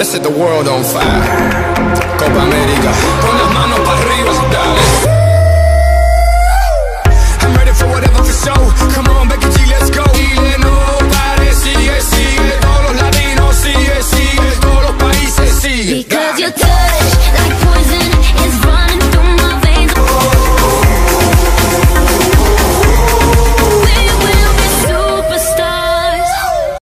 Let's set the world on fire. Copa América. Pon las manos